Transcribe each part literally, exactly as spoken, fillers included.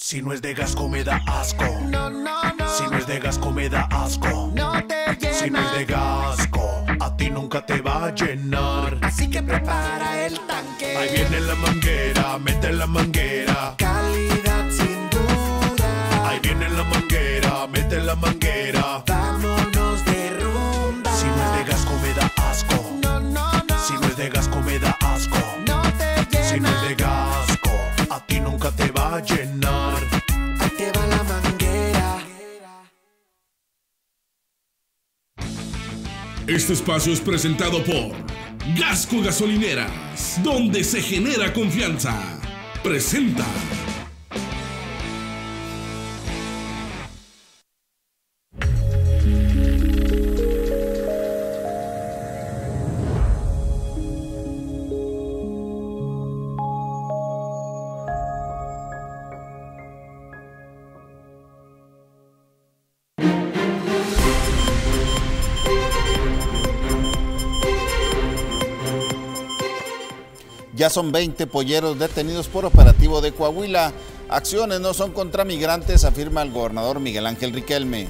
Si no es de Gasco me da asco. No, no, no. Si no es de Gasco me da asco. No te llena. Si no es de Gasco, a ti nunca te va a llenar. Así que prepara el tanque. Ahí viene la manguera, mete la manguera. Calidad sin duda. Ahí viene la manguera, mete la manguera. Vámonos de rumba. Si no es de Gasco me da asco. No, no, no. Si no es de Gasco me da asco. No te llena. Si no es de Gasco, a ti nunca te va a llenar. Ahí te va la manguera. Este espacio es presentado por Gasco Gasolineras, donde se genera confianza. Presenta. Ya son veinte polleros detenidos por operativo de Coahuila. Acciones no son contra migrantes, afirma el gobernador Miguel Ángel Riquelme.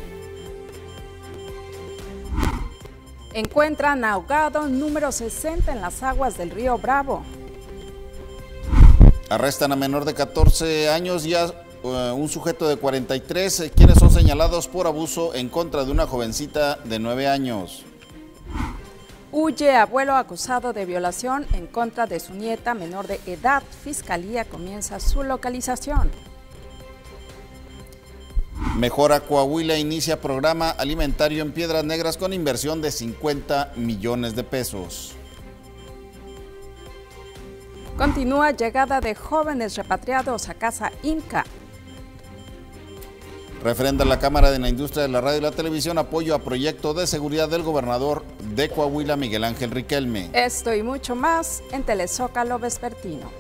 Encuentran ahogado número sesenta en las aguas del río Bravo. Arrestan a menor de catorce años y a uh, un sujeto de cuarenta y tres, eh, quienes son señalados por abuso en contra de una jovencita de nueve años. Huye abuelo acusado de violación en contra de su nieta menor de edad. Fiscalía comienza su localización. Mejora Coahuila inicia programa alimentario en Piedras Negras con inversión de cincuenta millones de pesos. Continúa llegada de jóvenes repatriados a Casa Inca. Refrenda la Cámara de la Industria de la Radio y la Televisión apoyo a proyecto de seguridad del gobernador de Coahuila, Miguel Ángel Riquelme. Esto y mucho más en Telezócalo Vespertino.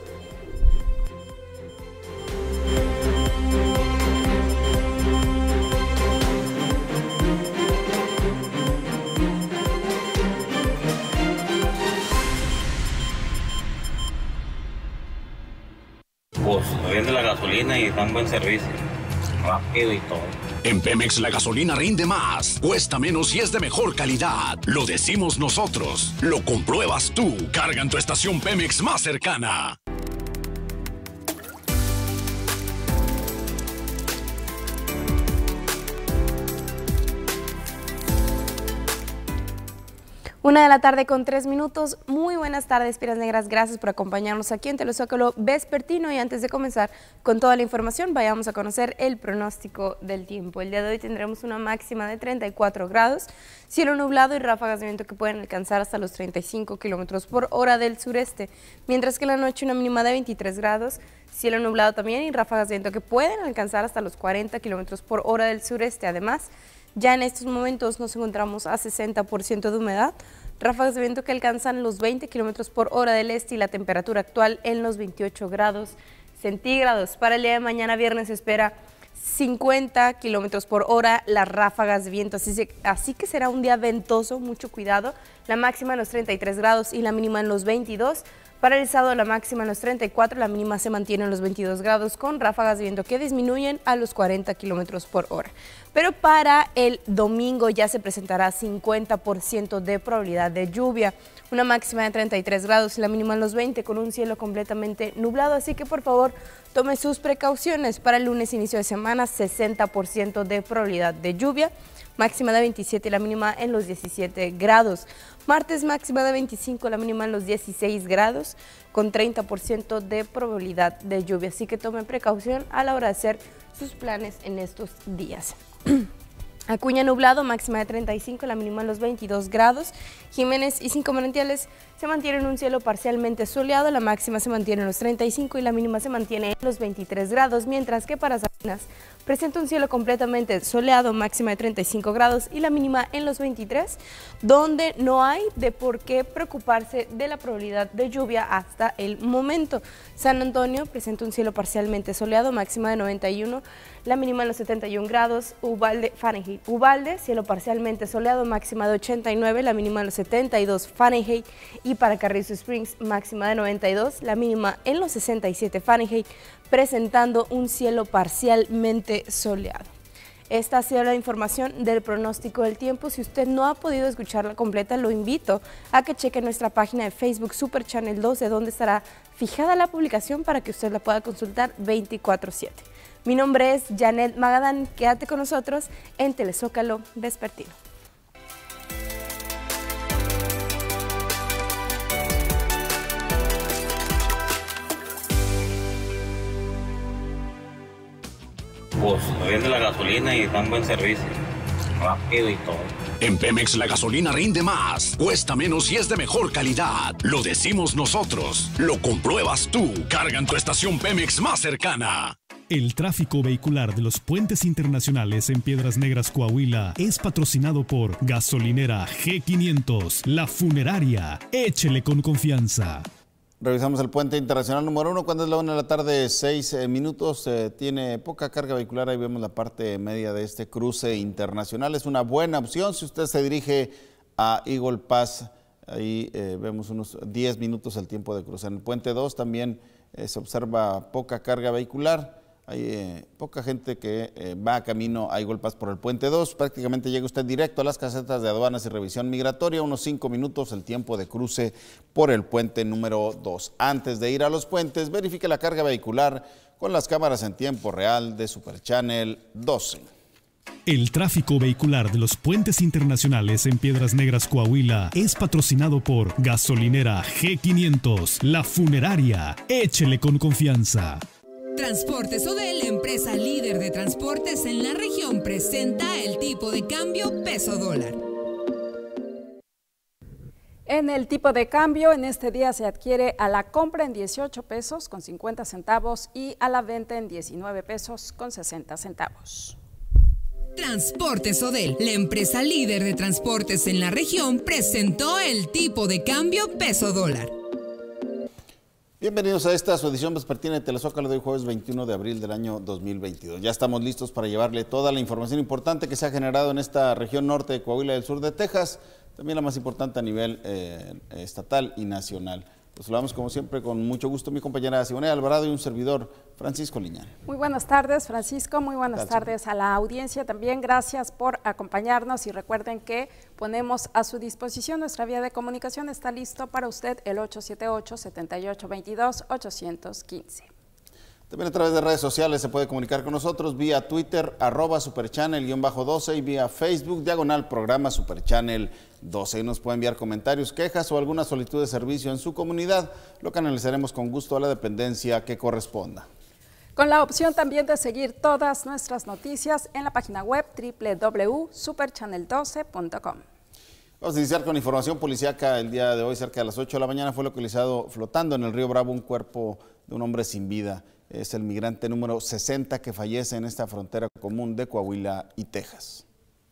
Pues rinde la gasolina y dan buen servicio, rápido y todo. En Pemex la gasolina rinde más, cuesta menos y es de mejor calidad. Lo decimos nosotros, lo compruebas tú. Carga en tu estación Pemex más cercana. Una de la tarde con tres minutos. Muy buenas tardes, Piedras Negras. Gracias por acompañarnos aquí en Telezócalo Vespertino. Y antes de comenzar con toda la información, vayamos a conocer el pronóstico del tiempo. El día de hoy tendremos una máxima de treinta y cuatro grados, cielo nublado y ráfagas de viento que pueden alcanzar hasta los treinta y cinco kilómetros por hora del sureste. Mientras que en la noche una mínima de veintitrés grados, cielo nublado también y ráfagas de viento que pueden alcanzar hasta los cuarenta kilómetros por hora del sureste. Además, ya en estos momentos nos encontramos a sesenta por ciento de humedad, ráfagas de viento que alcanzan los veinte kilómetros por hora del este y la temperatura actual en los veintiocho grados centígrados. Para el día de mañana viernes se espera cincuenta kilómetros por hora las ráfagas de viento, así, se, así que será un día ventoso, mucho cuidado. La máxima en los treinta y tres grados y la mínima en los veintidós. Para el sábado la máxima en los treinta y cuatro, la mínima se mantiene en los veintidós grados con ráfagas de viento que disminuyen a los cuarenta kilómetros por hora. Pero para el domingo ya se presentará cincuenta por ciento de probabilidad de lluvia, una máxima de treinta y tres grados y la mínima en los veinte con un cielo completamente nublado, así que por favor tome sus precauciones. Para el lunes inicio de semana sesenta por ciento de probabilidad de lluvia, máxima de veintisiete y la mínima en los diecisiete grados. Martes máxima de veinticinco, la mínima en los dieciséis grados, con treinta por ciento de probabilidad de lluvia. Así que tomen precaución a la hora de hacer sus planes en estos días. Acuña nublado, máxima de treinta y cinco, la mínima en los veintidós grados. Jiménez y Cinco Manantiales se mantienen un cielo parcialmente soleado, la máxima se mantiene en los treinta y cinco y la mínima se mantiene en los veintitrés grados, mientras que para Salinas presenta un cielo completamente soleado, máxima de treinta y cinco grados y la mínima en los veintitrés, donde no hay de por qué preocuparse de la probabilidad de lluvia hasta el momento. San Antonio presenta un cielo parcialmente soleado, máxima de noventa y uno, la mínima en los setenta y un grados. Uvalde, Fahrenheit. Uvalde, cielo parcialmente soleado, máxima de ochenta y nueve, la mínima en los setenta y dos Fahrenheit. Y para Carrizo Springs, máxima de noventa y dos, la mínima en los sesenta y siete Fahrenheit, presentando un cielo parcialmente soleado. Esta ha sido la información del pronóstico del tiempo. Si usted no ha podido escucharla completa, lo invito a que cheque nuestra página de Facebook Super Channel doce, donde estará fijada la publicación para que usted la pueda consultar veinticuatro siete. Mi nombre es Janet Magadán. Quédate con nosotros en Telezócalo Vespertino. Pues rinde la gasolina y dan buen servicio, rápido y todo. En Pemex la gasolina rinde más, cuesta menos y es de mejor calidad. Lo decimos nosotros, lo compruebas tú. Carga en tu estación Pemex más cercana. El tráfico vehicular de los puentes internacionales en Piedras Negras, Coahuila, es patrocinado por Gasolinera G quinientos, La Funeraria. Échele con confianza. Revisamos el puente internacional número uno, cuando es la una de la tarde, seis eh, minutos, eh, tiene poca carga vehicular. Ahí vemos la parte media de este cruce internacional. Es una buena opción si usted se dirige a Eagle Pass. Ahí eh, vemos unos diez minutos el tiempo de cruzar. En el puente dos también eh, se observa poca carga vehicular. Hay eh, poca gente que eh, va a camino a Eagle Pass por el puente dos. Prácticamente llega usted directo a las casetas de aduanas y revisión migratoria. Unos cinco minutos el tiempo de cruce por el puente número dos. Antes de ir a los puentes, verifique la carga vehicular con las cámaras en tiempo real de Super Channel doce. El tráfico vehicular de los puentes internacionales en Piedras Negras, Coahuila, es patrocinado por Gasolinera G quinientos, La Funeraria. Échele con confianza. Transportes Odel, empresa líder de transportes en la región, presenta el tipo de cambio peso dólar. En el tipo de cambio, en este día se adquiere a la compra en dieciocho pesos con cincuenta centavos y a la venta en diecinueve pesos con sesenta centavos. Transportes Odel, la empresa líder de transportes en la región, presentó el tipo de cambio peso dólar. Bienvenidos a esta su edición vespertina de Telezócalo de hoy, jueves veintiuno de abril del año dos mil veintidós. Ya estamos listos para llevarle toda la información importante que se ha generado en esta región norte de Coahuila y del sur de Texas, también la más importante a nivel eh, estatal y nacional. Los saludamos como siempre con mucho gusto mi compañera Simone Alvarado y un servidor, Francisco Liñán. Muy buenas tardes, Francisco, muy buenas tardes a la audiencia también. Gracias por acompañarnos y recuerden que ponemos a su disposición nuestra vía de comunicación. Está listo para usted el ocho siete ocho, siete ocho dos dos, ocho uno cinco. También a través de redes sociales se puede comunicar con nosotros vía Twitter, arroba superchannel-doce y vía Facebook, diagonal programa Superchannel doce. Y nos puede enviar comentarios, quejas o alguna solicitud de servicio en su comunidad. Lo canalizaremos con gusto a la dependencia que corresponda. Con la opción también de seguir todas nuestras noticias en la página web doble u doble u doble u punto super channel doce punto com. Vamos a iniciar con información policíaca. El día de hoy, cerca de las ocho de la mañana, fue localizado flotando en el río Bravo un cuerpo de un hombre sin vida. Es el migrante número sesenta que fallece en esta frontera común de Coahuila y Texas.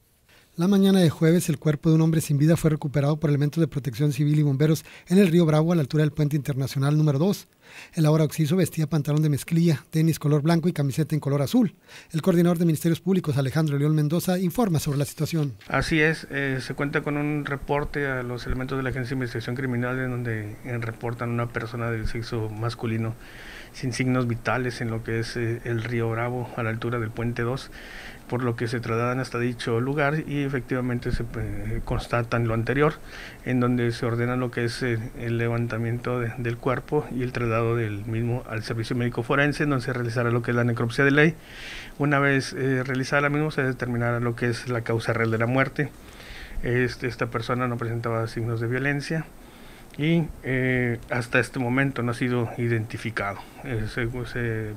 La mañana de jueves, el cuerpo de un hombre sin vida fue recuperado por elementos de protección civil y bomberos en el río Bravo, a la altura del puente internacional número dos. El ahora occiso vestía pantalón de mezclilla, tenis color blanco y camiseta en color azul. El coordinador de Ministerios Públicos, Alejandro León Mendoza, informa sobre la situación. Así es, eh, se cuenta con un reporte a los elementos de la Agencia de Investigación Criminal en donde eh, reportan una persona del sexo masculino sin signos vitales en lo que es eh, el río Bravo, a la altura del puente dos, por lo que se trasladan hasta dicho lugar y efectivamente se eh, constatan lo anterior, en donde se ordena lo que es eh, el levantamiento de, del cuerpo y el traslado del mismo al servicio médico forense, donde se realizará lo que es la necropsia de ley. Una vez eh, realizada la misma, se determinará lo que es la causa real de la muerte. Este, esta persona no presentaba signos de violencia y eh, hasta este momento no ha sido identificado. Eh, se, se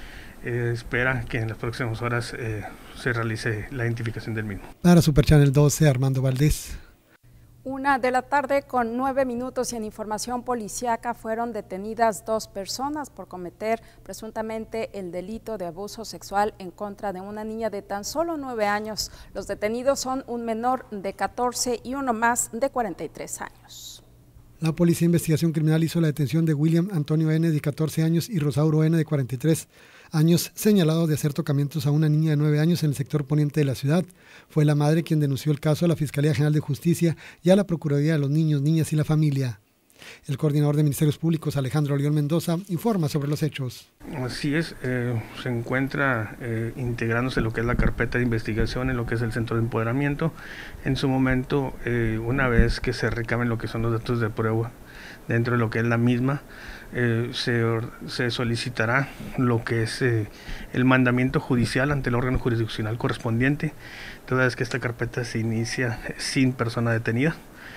eh, espera que en las próximas horas eh, se realice la identificación del mismo. Para Super Channel doce, Armando Valdés. Una de la tarde con nueve minutos y en información policíaca fueron detenidas dos personas por cometer presuntamente el delito de abuso sexual en contra de una niña de tan solo nueve años. Los detenidos son un menor de catorce y uno más de cuarenta y tres años. La Policía de Investigación Criminal hizo la detención de William Antonio N., de catorce años, y Rosauro N., de cuarenta y tres años, señalados de hacer tocamientos a una niña de nueve años en el sector poniente de la ciudad. Fue la madre quien denunció el caso a la Fiscalía General de Justicia y a la Procuraduría de los Niños, Niñas y la Familia. El coordinador de Ministerios Públicos, Alejandro León Mendoza, informa sobre los hechos. Así es, eh, se encuentra eh, integrándose lo que es la carpeta de investigación en lo que es el centro de empoderamiento. En su momento, eh, una vez que se recaben lo que son los datos de prueba dentro de lo que es la misma, eh, se, se solicitará lo que es eh, el mandamiento judicial ante el órgano jurisdiccional correspondiente, toda vez que esta carpeta se inicia sin persona detenida.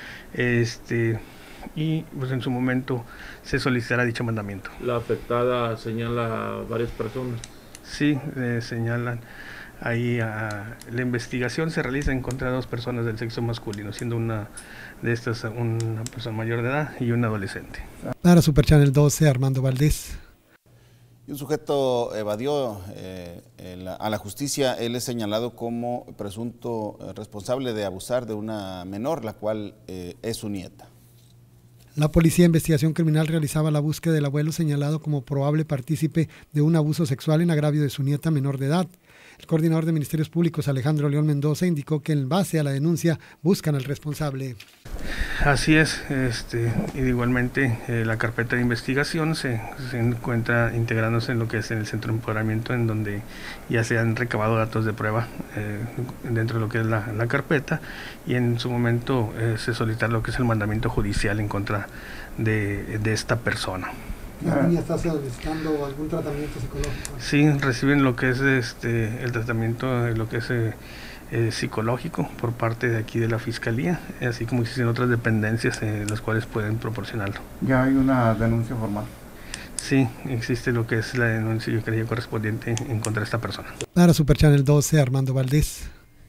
Este... y pues en su momento se solicitará dicho mandamiento. La afectada señala a varias personas. Sí, eh, señalan ahí a, la investigación se realiza en contra de dos personas del sexo masculino, siendo una de estas una persona mayor de edad y un adolescente. Para Super Channel doce, Armando Valdés. Y un sujeto evadió eh, el, a la justicia. Él es señalado como presunto responsable de abusar de una menor, la cual eh, es su nieta. La Policía de Investigación Criminal realizaba la búsqueda del abuelo señalado como probable partícipe de un abuso sexual en agravio de su nieta menor de edad. El coordinador de Ministerios Públicos, Alejandro León Mendoza, indicó que en base a la denuncia buscan al responsable. Así es, este, y igualmente eh, la carpeta de investigación se, se encuentra integrándose en lo que es en el centro de empoderamiento, en donde ya se han recabado datos de prueba eh, dentro de lo que es la, la carpeta, y en su momento eh, se solicitará lo que es el mandamiento judicial en contra de, de esta persona. ¿La niña está solicitando algún tratamiento psicológico? Sí, reciben lo que es este el tratamiento, lo que es eh, eh, psicológico por parte de aquí de la Fiscalía, así como existen otras dependencias en eh, las cuales pueden proporcionarlo. ¿Ya hay una denuncia formal? Sí, existe lo que es la denuncia, yo creo, correspondiente en contra de esta persona. Para Super Channel doce, Armando Valdés.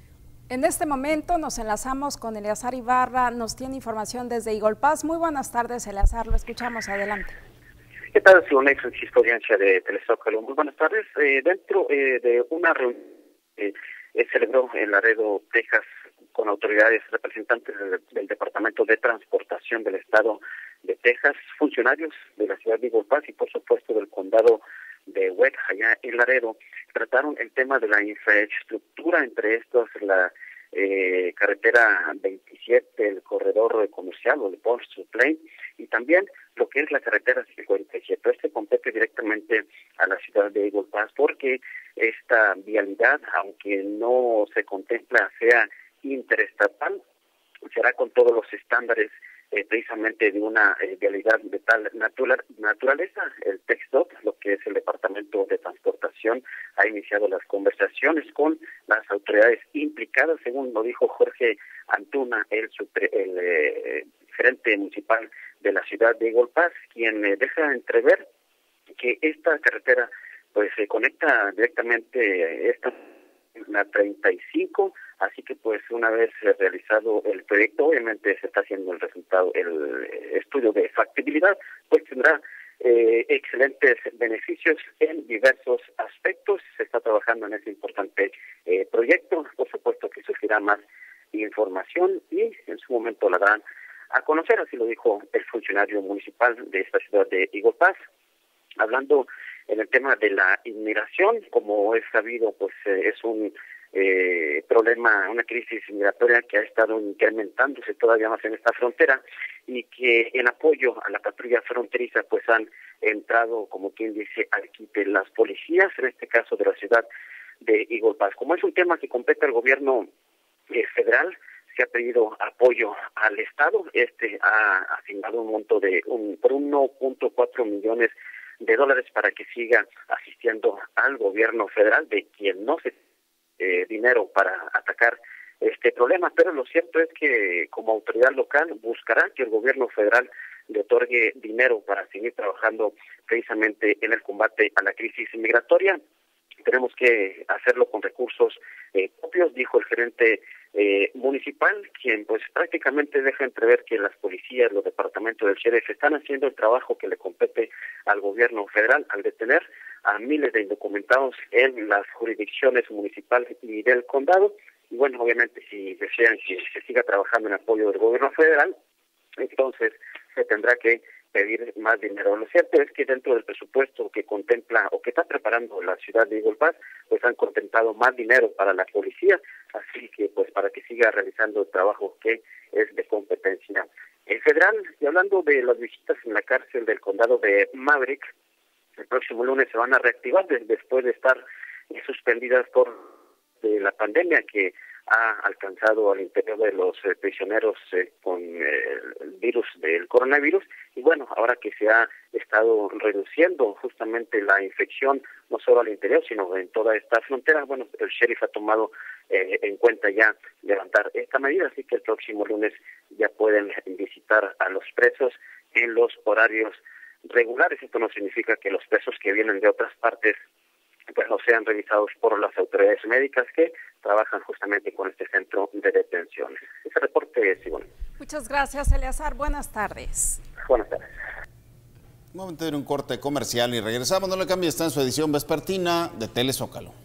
En este momento nos enlazamos con Eleazar Ibarra, nos tiene información desde Igolpaz. Muy buenas tardes, Eleazar, lo escuchamos, adelante. ¿Qué tal, Simone, Francisco, audiencia de Telezócalo? Muy buenas tardes. Eh, dentro eh, de una reunión que eh, celebró en Laredo, Texas, con autoridades representantes del, del Departamento de Transportación del Estado de Texas, funcionarios de la ciudad de Igolpaz y, por supuesto, del condado de Webb, allá en Laredo, trataron el tema de la infraestructura, entre estos la eh, carretera veintisiete, el corredor comercial o el Port Supply, y también lo que es la carretera cincuenta y siete. Este compete directamente a la ciudad de Igolpaz porque esta vialidad, aunque no se contempla sea interestatal, será con todos los estándares eh, precisamente de una eh, vialidad de tal natural, naturaleza. El TxDOT, lo que es el Departamento de Transportación, ha iniciado las conversaciones con las autoridades implicadas, según lo dijo Jorge Antuna, el, el eh, gerente municipal de la ciudad de Igolpaz, quien eh, deja entrever que esta carretera pues se conecta directamente esta la treinta y cinco, así que pues una vez realizado el proyecto, obviamente se está haciendo el resultado, el estudio de factibilidad, pues tendrá eh, excelentes beneficios en diversos aspectos. Se está trabajando en este importante eh, proyecto, por supuesto que surgirá más información y en su momento la darán a conocer, así lo dijo el funcionario municipal de esta ciudad de Igolpaz. Hablando en el tema de la inmigración, como es sabido, pues eh, es un eh, problema, una crisis migratoria que ha estado incrementándose todavía más en esta frontera y que en apoyo a la patrulla fronteriza pues han entrado, como quien dice, al quite las policías, en este caso de la ciudad de Igolpaz. Como es un tema que compete al gobierno eh, federal, se ha pedido apoyo al Estado. Este ha asignado un monto de un, por uno punto cuatro millones de dólares para que siga asistiendo al gobierno federal, de quien no se eh, dinero para atacar este problema, pero lo cierto es que como autoridad local buscará que el gobierno federal le otorgue dinero para seguir trabajando precisamente en el combate a la crisis migratoria. Tenemos que hacerlo con recursos eh, propios, dijo el gerente eh, municipal, quien pues prácticamente deja entrever que las policías, los departamentos del sheriff están haciendo el trabajo que le compete al gobierno federal al detener a miles de indocumentados en las jurisdicciones municipales y del condado. Y bueno, obviamente si desean que se siga trabajando en apoyo del gobierno federal, entonces se tendrá que pedir más dinero. Lo cierto es que dentro del presupuesto que contempla o que está preparando la ciudad de Eagle Pass, pues han contemplado más dinero para la policía, así que pues para que siga realizando el trabajo que es de competencia eh, federal. Y hablando de las visitas en la cárcel del condado de Maverick, el próximo lunes se van a reactivar después de estar eh, suspendidas por de la pandemia que ha alcanzado al interior de los eh, prisioneros eh, con eh, el virus del coronavirus. Y bueno, ahora que se ha estado reduciendo justamente la infección, no solo al interior, sino en toda esta frontera, bueno, el sheriff ha tomado eh, en cuenta ya levantar esta medida, así que el próximo lunes ya pueden visitar a los presos en los horarios regulares. Esto no significa que los presos que vienen de otras partes pues no sean revisados por las autoridades médicas que trabajan justamente con este centro de detención. Ese reporte es igual. Muchas gracias, Eleazar. Buenas tardes. Buenas tardes. Un momento de un corte comercial y regresamos. No le cambie, está en su edición vespertina de Telezócalo.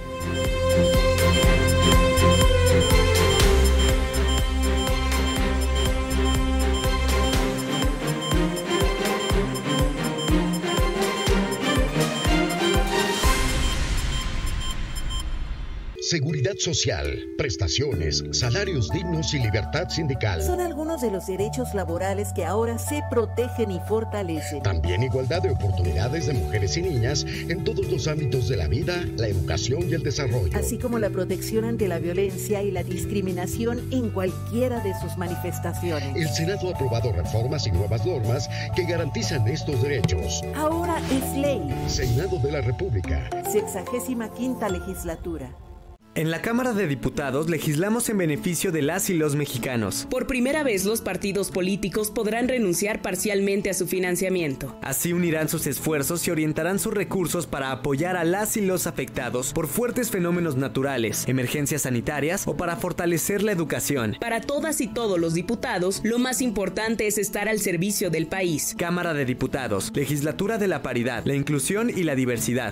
Seguridad social, prestaciones, salarios dignos y libertad sindical. Son algunos de los derechos laborales que ahora se protegen y fortalecen. También igualdad de oportunidades de mujeres y niñas en todos los ámbitos de la vida, la educación y el desarrollo. Así como la protección ante la violencia y la discriminación en cualquiera de sus manifestaciones. El Senado ha aprobado reformas y nuevas normas que garantizan estos derechos. Ahora es ley. Senado de la República. Sexagésima quinta legislatura. En la Cámara de Diputados legislamos en beneficio de las y los mexicanos. Por primera vez los partidos políticos podrán renunciar parcialmente a su financiamiento. Así unirán sus esfuerzos y orientarán sus recursos para apoyar a las y los afectados por fuertes fenómenos naturales, emergencias sanitarias o para fortalecer la educación. Para todas y todos los diputados, lo más importante es estar al servicio del país. Cámara de Diputados, Legislatura de la Paridad, la Inclusión y la Diversidad.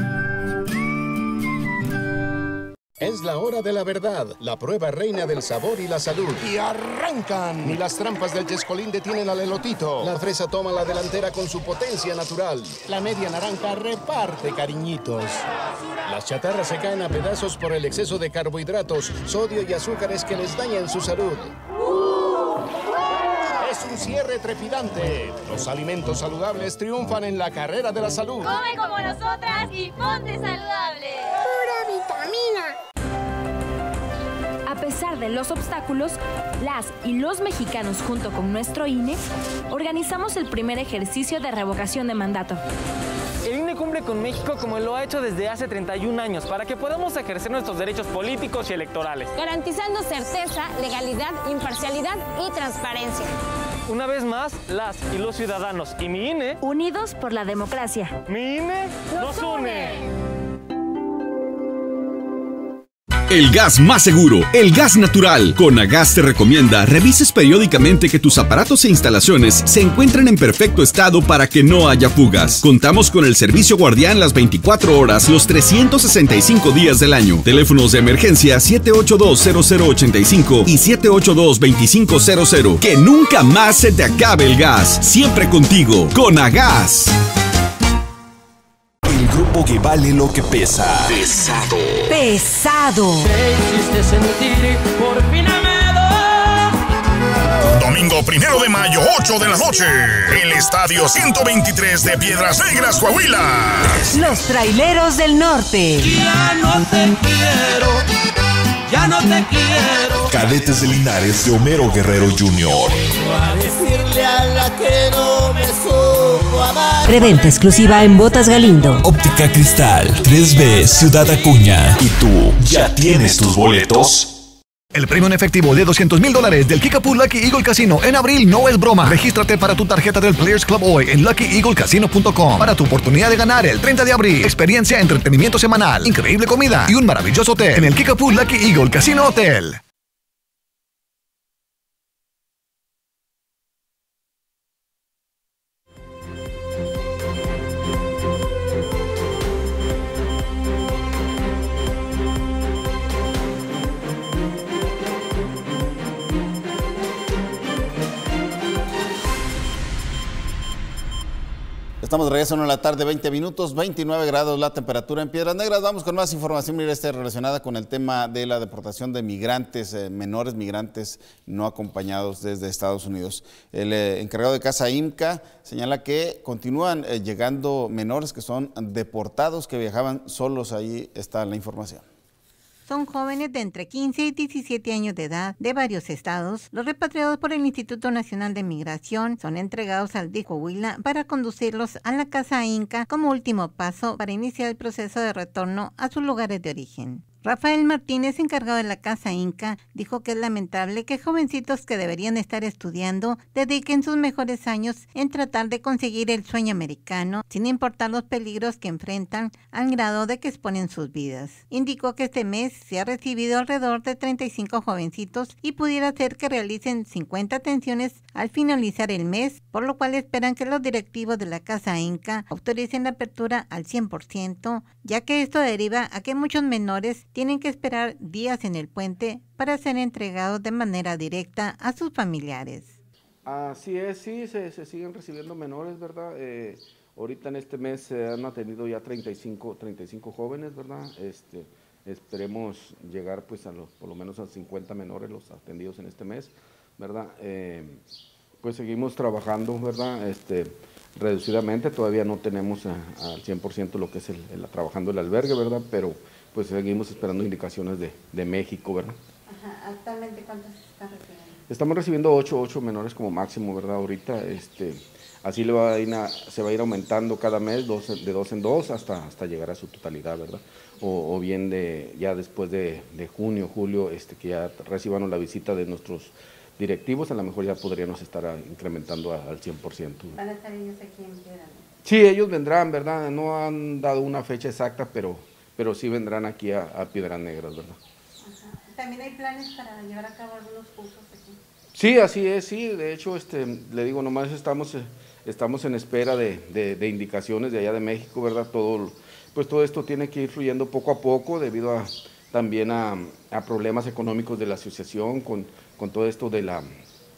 Es la hora de la verdad, la prueba reina del sabor y la salud. Y arrancan. Ni las trampas del Chescolín detienen al elotito. La fresa toma la delantera con su potencia natural. La media naranja reparte cariñitos. Las chatarras se caen a pedazos por el exceso de carbohidratos, sodio y azúcares que les dañan su salud. Es un cierre trepidante. Los alimentos saludables triunfan en la carrera de la salud. Come como nosotras y ponte saludable. Pura vitamina. A pesar de los obstáculos, las y los mexicanos junto con nuestro I N E organizamos el primer ejercicio de revocación de mandato. El I N E cumple con México como lo ha hecho desde hace treinta y un años para que podamos ejercer nuestros derechos políticos y electorales. Garantizando certeza, legalidad, imparcialidad y transparencia. Una vez más, las y los ciudadanos y mi I N E... Unidos por la democracia. Mi I N E nos une. El gas más seguro, el gas natural. Conagas te recomienda revises periódicamente que tus aparatos e instalaciones se encuentren en perfecto estado para que no haya fugas. Contamos con el servicio guardián las veinticuatro horas, los trescientos sesenta y cinco días del año. Teléfonos de emergencia siete ocho dos, cero cero ocho cinco y siete ocho dos, dos cinco cero cero. Que nunca más se te acabe el gas. Siempre contigo, Conagas. El grupo que vale lo que pesa. Pesado. Pesado. Te hiciste sentir por fin amado. Domingo primero de mayo, ocho de la noche. El Estadio ciento veintitrés de Piedras Negras, Coahuila. Los Traileros del Norte. Ya no te quiero. Ya no te quiero. Cadetes de Linares de Homero Guerrero junior A decirle a la que no me supo amar. Preventa exclusiva en Botas Galindo. Óptica Cristal, tres B, Ciudad Acuña. ¿Y tú ya tienes tus boletos? El premio en efectivo de doscientos mil dólares del Kickapoo Lucky Eagle Casino en abril no es broma. Regístrate para tu tarjeta del Players Club hoy en lucky eagle casino punto com para tu oportunidad de ganar el treinta de abril. Experiencia, entretenimiento semanal, increíble comida y un maravilloso hotel en el Kickapoo Lucky Eagle Casino Hotel. Estamos de regreso en la tarde, veinte minutos, veintinueve grados la temperatura en Piedras Negras. Vamos con más información, mire, este, relacionada con el tema de la deportación de migrantes, eh, menores migrantes no acompañados desde Estados Unidos. El eh, encargado de Casa IMCA señala que continúan eh, llegando menores que son deportados, que viajaban solos. Ahí está la información. Son jóvenes de entre quince y diecisiete años de edad de varios estados. Los repatriados por el Instituto Nacional de Migración son entregados al D I F Coahuila para conducirlos a la Casa IMCA como último paso para iniciar el proceso de retorno a sus lugares de origen. Rafael Martínez, encargado de la Casa IMCA, dijo que es lamentable que jovencitos que deberían estar estudiando dediquen sus mejores años en tratar de conseguir el sueño americano, sin importar los peligros que enfrentan al grado de que exponen sus vidas. Indicó que este mes se ha recibido alrededor de treinta y cinco jovencitos y pudiera ser que realicen cincuenta atenciones al finalizar el mes, por lo cual esperan que los directivos de la Casa IMCA autoricen la apertura al cien por ciento, ya que esto deriva a que muchos menores tienen que esperar días en el puente para ser entregados de manera directa a sus familiares. Así es, sí, se, se siguen recibiendo menores, ¿verdad? Eh, ahorita en este mes se han atendido ya treinta y cinco jóvenes, ¿verdad? Este, esperemos llegar pues a los, por lo menos a cincuenta menores los atendidos en este mes, ¿verdad? Eh, pues seguimos trabajando, ¿verdad? Este, reducidamente, todavía no tenemos a, al cien por ciento lo que es el, el trabajando el albergue, ¿verdad? Pero pues seguimos esperando indicaciones de, de México, ¿verdad? Ajá. ¿Actualmente cuántos se están recibiendo? Estamos recibiendo ocho, ocho menores como máximo, ¿verdad? Ahorita, este, así le va a ir a, se va a ir aumentando cada mes, dos, de dos en dos, hasta, hasta llegar a su totalidad, ¿verdad? O, o bien de, ya después de, de junio, julio, este, que ya reciban la visita de nuestros directivos, a lo mejor ya podríamos estar a, incrementando a, al cien por ciento. ¿Van a estar ellos aquí en Piedras? Sí, ellos vendrán, ¿verdad? No han dado una fecha exacta, pero... pero sí vendrán aquí a, a Piedras Negras, ¿verdad? Ajá. ¿También hay planes para llevar a cabo algunos cursos aquí? Sí, así es, sí, de hecho, este, le digo, nomás estamos, eh, estamos en espera de, de, de indicaciones de allá de México, ¿verdad? Todo, pues todo esto tiene que ir fluyendo poco a poco debido a, también a, a problemas económicos de la asociación con, con todo esto de la,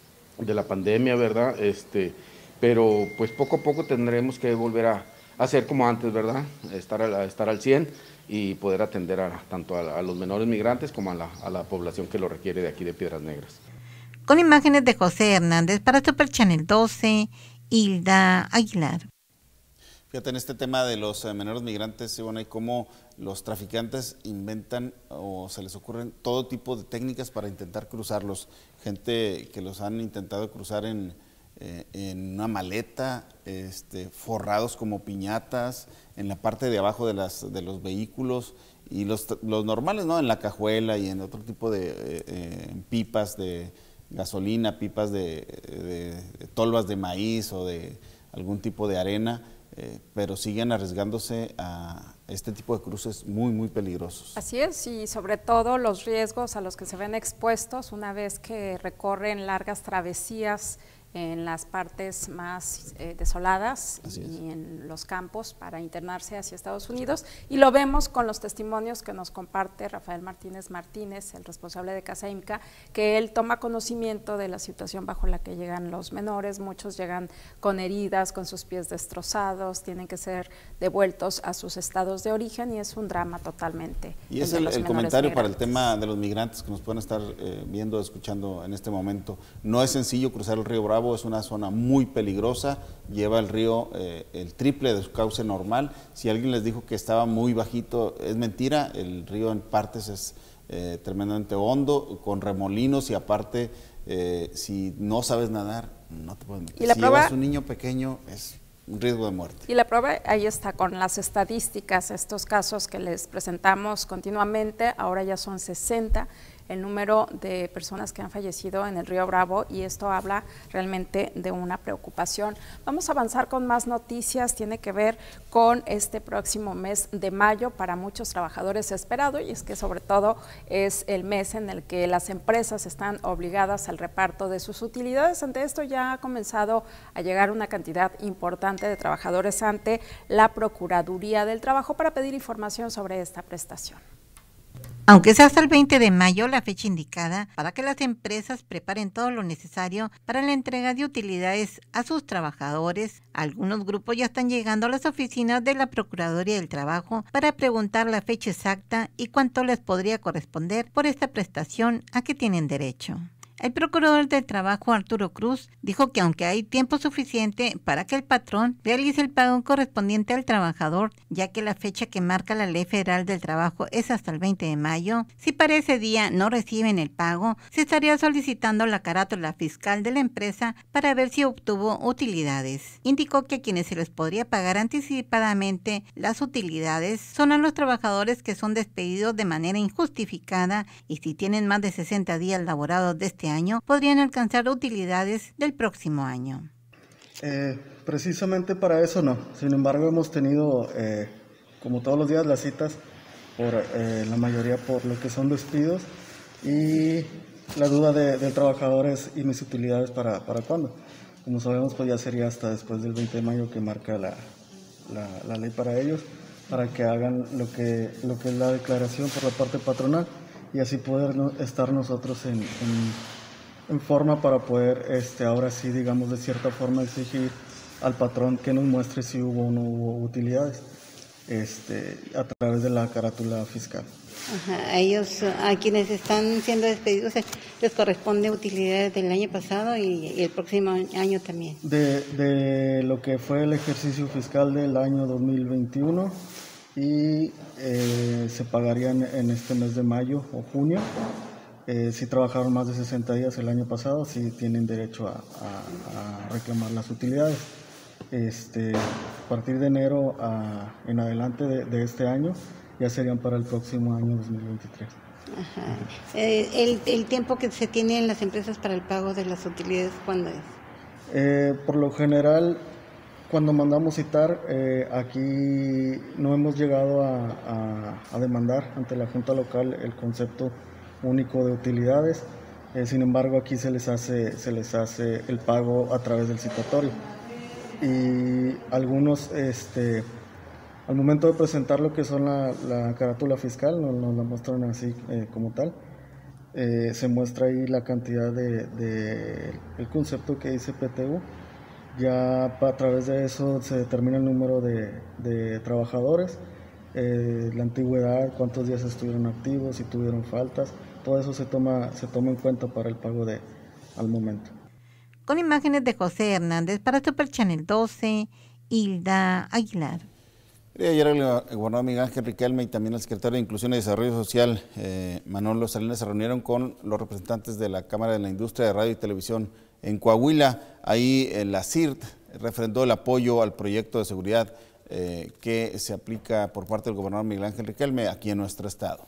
de la pandemia, ¿verdad? Este, pero pues poco a poco tendremos que volver a hacer como antes, ¿verdad? Estar, a, estar al cien y poder atender a, tanto a, a los menores migrantes como a la, a la población que lo requiere de aquí de Piedras Negras. Con imágenes de José Hernández para Super Channel doce, Hilda Aguilar. Fíjate, en este tema de los eh, menores migrantes, bueno, hay cómo los traficantes inventan o se les ocurren todo tipo de técnicas para intentar cruzarlos. Gente que los han intentado cruzar en, eh, en una maleta, este, forrados como piñatas, en la parte de abajo de, las, de los vehículos, y los, los normales, ¿no? En la cajuela y en otro tipo de eh, eh, pipas de gasolina, pipas de, de, de tolvas de maíz o de algún tipo de arena, eh, pero siguen arriesgándose a este tipo de cruces muy, muy peligrosos. Así es, y sobre todo los riesgos a los que se ven expuestos una vez que recorren largas travesías en las partes más eh, desoladas y en los campos para internarse hacia Estados Unidos, y lo vemos con los testimonios que nos comparte Rafael Martínez Martínez, el responsable de Casa IMCA, que él toma conocimiento de la situación bajo la que llegan los menores. Muchos llegan con heridas, con sus pies destrozados, tienen que ser devueltos a sus estados de origen, y es un drama totalmente. Y es el, el comentario para el tema de los migrantes que nos pueden estar eh, viendo, escuchando en este momento. No es sencillo cruzar el río Bravo. Es una zona muy peligrosa, lleva el río eh, el triple de su cauce normal. Si alguien les dijo que estaba muy bajito, es mentira. El río en partes es eh, tremendamente hondo, con remolinos, y aparte, eh, si no sabes nadar, no te pueden meter. ¿Y la si prueba? llevas un niño pequeño, es un riesgo de muerte. Y la prueba ahí está con las estadísticas, estos casos que les presentamos continuamente. Ahora ya son sesenta el número de personas que han fallecido en el río Bravo, y esto habla realmente de una preocupación. Vamos a avanzar con más noticias. Tiene que ver con este próximo mes de mayo, para muchos trabajadores esperado, y es que sobre todo es el mes en el que las empresas están obligadas al reparto de sus utilidades. Ante esto ya ha comenzado a llegar una cantidad importante de trabajadores ante la Procuraduría del Trabajo para pedir información sobre esta prestación. Aunque es hasta el veinte de mayo la fecha indicada para que las empresas preparen todo lo necesario para la entrega de utilidades a sus trabajadores, algunos grupos ya están llegando a las oficinas de la Procuraduría del Trabajo para preguntar la fecha exacta y cuánto les podría corresponder por esta prestación a que tienen derecho. El procurador del Trabajo, Arturo Cruz, dijo que aunque hay tiempo suficiente para que el patrón realice el pago correspondiente al trabajador, ya que la fecha que marca la Ley Federal del Trabajo es hasta el veinte de mayo, si para ese día no reciben el pago, se estaría solicitando la carátula fiscal de la empresa para ver si obtuvo utilidades. Indicó que a quienes se les podría pagar anticipadamente las utilidades son a los trabajadores que son despedidos de manera injustificada y si tienen más de sesenta días laborados de este año, podrían alcanzar utilidades del próximo año. Eh, precisamente para eso no. Sin embargo, hemos tenido, eh, como todos los días, las citas, por eh, la mayoría por lo que son despidos y la duda de, del trabajador es y mis utilidades para, para cuándo. Como sabemos, pues ya sería hasta después del veinte de mayo que marca la, la, la ley para ellos, para que hagan lo que, lo que es la declaración por la parte patronal y así poder no, estar nosotros en, en en forma para poder, este, ahora sí, digamos, de cierta forma exigir al patrón que nos muestre si hubo o no hubo utilidades, este, a través de la carátula fiscal. Ajá, a ellos, a quienes están siendo despedidos, les corresponde utilidades del año pasado y, y el próximo año también. De, de lo que fue el ejercicio fiscal del año dos mil veintiuno y eh, se pagarían en este mes de mayo o junio. Eh, si trabajaron más de sesenta días el año pasado, sí tienen derecho a, a, a reclamar las utilidades. Este, a partir de enero a, en adelante de, de este año, ya serían para el próximo año dos mil veintitrés. Ajá. Eh, el, ¿El tiempo que se tiene en las empresas para el pago de las utilidades, cuándo es? Eh, por lo general, cuando mandamos citar, eh, aquí no hemos llegado a, a, a demandar ante la Junta Local el concepto único de utilidades, eh, sin embargo aquí se les hace se les hace el pago a través del citatorio y algunos este al momento de presentar lo que son la, la carátula fiscal nos, nos la muestran así eh, como tal, eh, se muestra ahí la cantidad de, de el concepto que dice P T U, ya a través de eso se determina el número de, de trabajadores, eh, la antigüedad, cuántos días estuvieron activos, si tuvieron faltas. Todo eso se toma, se toma en cuenta para el pago de al momento. Con imágenes de José Hernández para Super Channel doce, Hilda Aguilar. Ayer el gobernador Miguel Ángel Riquelme y también el secretario de Inclusión y Desarrollo Social, eh, Manolo Salinas, se reunieron con los representantes de la Cámara de la Industria de Radio y Televisión en Coahuila. Ahí eh, la C I R T refrendó el apoyo al proyecto de seguridad eh, que se aplica por parte del gobernador Miguel Ángel Riquelme aquí en nuestro estado.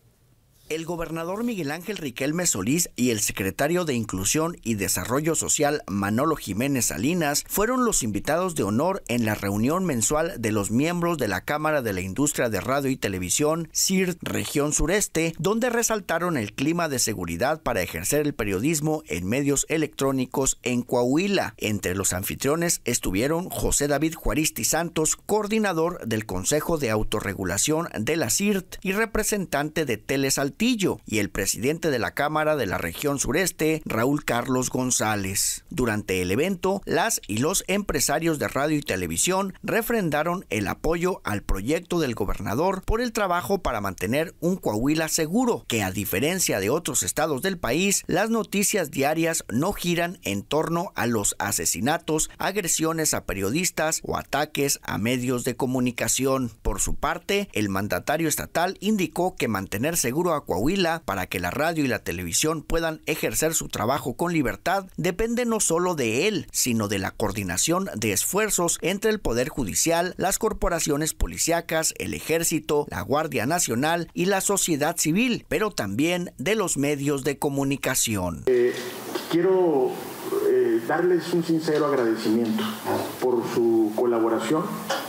El gobernador Miguel Ángel Riquelme Solís y el secretario de Inclusión y Desarrollo Social Manolo Jiménez Salinas fueron los invitados de honor en la reunión mensual de los miembros de la Cámara de la Industria de Radio y Televisión C I R T Región Sureste, donde resaltaron el clima de seguridad para ejercer el periodismo en medios electrónicos en Coahuila. Entre los anfitriones estuvieron José David Juaristi Santos, coordinador del Consejo de Autorregulación de la C I R T y representante de Telesaltillo, y el presidente de la Cámara de la Región Sureste, Raúl Carlos González. Durante el evento, las y los empresarios de radio y televisión refrendaron el apoyo al proyecto del gobernador por el trabajo para mantener un Coahuila seguro, que a diferencia de otros estados del país, las noticias diarias no giran en torno a los asesinatos, agresiones a periodistas o ataques a medios de comunicación. Por su parte, el mandatario estatal indicó que mantener seguro a Coahuila para que la radio y la televisión puedan ejercer su trabajo con libertad depende no solo de él, sino de la coordinación de esfuerzos entre el Poder Judicial, las corporaciones policíacas, el Ejército, la Guardia Nacional y la sociedad civil, pero también de los medios de comunicación. Eh, quiero eh, darles un sincero agradecimiento por su colaboración,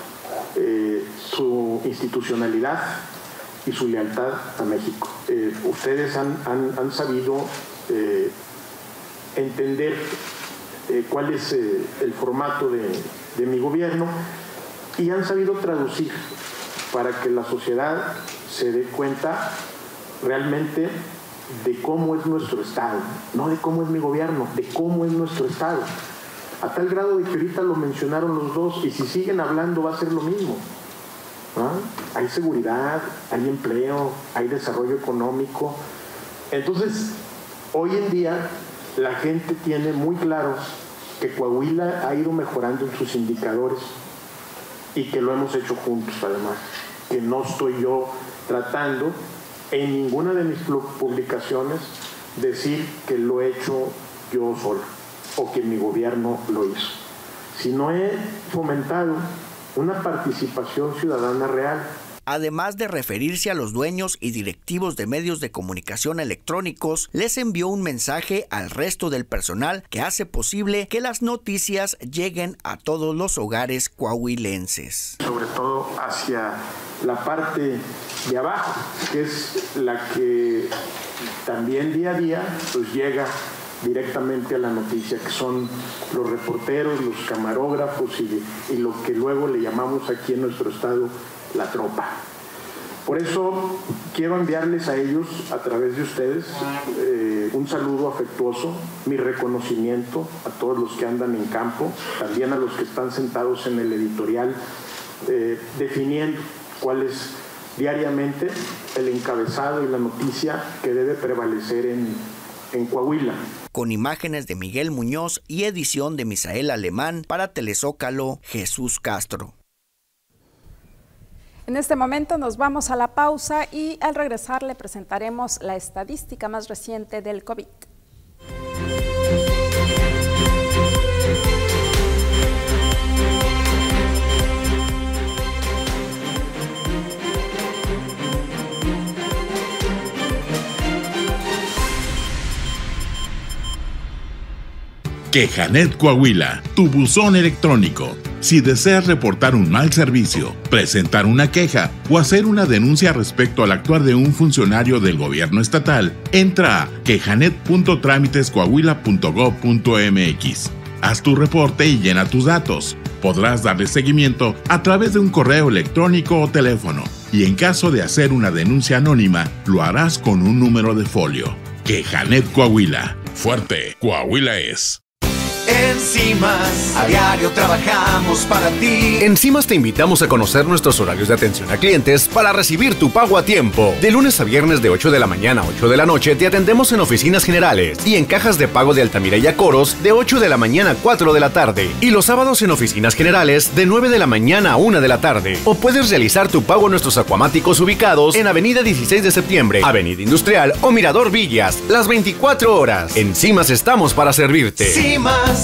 eh, su institucionalidad y su lealtad a México. Eh, ustedes han, han, han sabido eh, entender eh, cuál es eh, el formato de, de mi gobierno y han sabido traducir para que la sociedad se dé cuenta realmente de cómo es nuestro Estado, no de cómo es mi gobierno, de cómo es nuestro Estado. A tal grado de que ahorita lo mencionaron los dos, y si siguen hablando va a ser lo mismo. ¿Ah? Hay seguridad, hay empleo, hay desarrollo económico. Entonces, hoy en día la gente tiene muy claro que Coahuila ha ido mejorando en sus indicadores y que lo hemos hecho juntos, además, que no estoy yo tratando en ninguna de mis publicaciones decir que lo he hecho yo solo o que mi gobierno lo hizo, sino he fomentado una participación ciudadana real. Además de referirse a los dueños y directivos de medios de comunicación electrónicos, les envió un mensaje al resto del personal que hace posible que las noticias lleguen a todos los hogares coahuilenses. Sobre todo hacia la parte de abajo, que es la que también día a día pues llega directamente a la noticia, que son los reporteros, los camarógrafos y, y lo que luego le llamamos aquí en nuestro estado la tropa. Por eso quiero enviarles a ellos, a través de ustedes, eh, un saludo afectuoso, mi reconocimiento a todos los que andan en campo, también a los que están sentados en el editorial, eh, definiendo cuál es diariamente el encabezado y la noticia que debe prevalecer en, en Coahuila. Con imágenes de Miguel Muñoz y edición de Misael Alemán, para Telezócalo, Jesús Castro. En este momento nos vamos a la pausa y al regresar le presentaremos la estadística más reciente del COVID. Quejanet Coahuila, tu buzón electrónico. Si deseas reportar un mal servicio, presentar una queja o hacer una denuncia respecto al actuar de un funcionario del gobierno estatal, entra a quejanet punto trámites coahuila punto gob punto mx. Haz tu reporte y llena tus datos. Podrás darle seguimiento a través de un correo electrónico o teléfono. Y en caso de hacer una denuncia anónima, lo harás con un número de folio. Quejanet Coahuila. Fuerte, Coahuila es. Enzimas, a diario trabajamos para ti. En Cimas te invitamos a conocer nuestros horarios de atención a clientes para recibir tu pago a tiempo. De lunes a viernes de ocho de la mañana a ocho de la noche te atendemos en oficinas generales y en cajas de pago de Altamira y Acoros de ocho de la mañana a cuatro de la tarde. Y los sábados en oficinas generales de nueve de la mañana a una de la tarde. O puedes realizar tu pago en nuestros acuamáticos ubicados en Avenida dieciséis de septiembre, Avenida Industrial o Mirador Villas, las veinticuatro horas. En Cimas estamos para servirte. Cimas.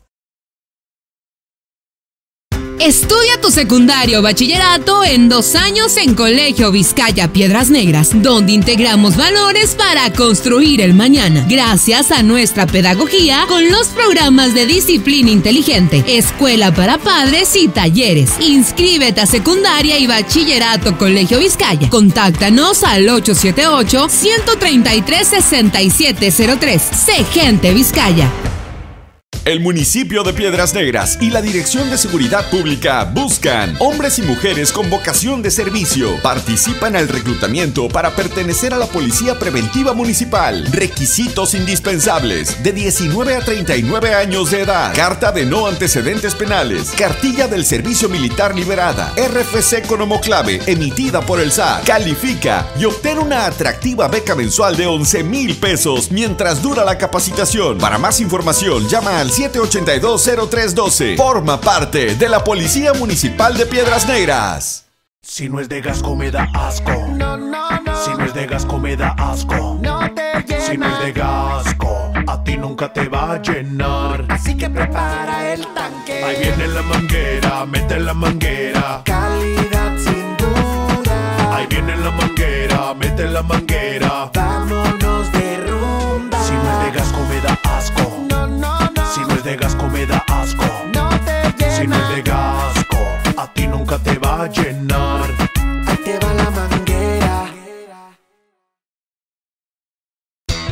Estudia tu secundario o bachillerato en dos años en Colegio Vizcaya Piedras Negras, donde integramos valores para construir el mañana. Gracias a nuestra pedagogía con los programas de disciplina inteligente, escuela para padres y talleres. Inscríbete a secundaria y bachillerato Colegio Vizcaya. Contáctanos al ocho siete ocho, uno tres tres, seis siete cero tres. Sé Gente Vizcaya. El municipio de Piedras Negras y la Dirección de Seguridad Pública buscan hombres y mujeres con vocación de servicio. Participan al reclutamiento para pertenecer a la Policía Preventiva Municipal. Requisitos indispensables: de diecinueve a treinta y nueve años de edad, carta de no antecedentes penales, cartilla del servicio militar liberada, R F C con homoclave emitida por el S A T. Califica y obtén una atractiva beca mensual de once mil pesos mientras dura la capacitación. Para más información, llama al siete ocho dos, cero tres uno dos. Forma parte de la Policía Municipal de Piedras Negras. Si no es de Gasco me da asco. No, no, no. Si no es de Gasco me da asco. No te llena. Si no es de Gasco, a ti nunca te va a llenar. Así que prepara el tanque. Ahí viene la manguera, mete la manguera. Calidad sin duda. Ahí viene la manguera, mete la manguera. Vámonos de rumba. Si no es de Gasco me da asco. No, no, no. Si no es de Gasco me da asco. No te llena. Si no es de Gasco, a ti nunca te va a llenar. Ahí te va la manguera. Más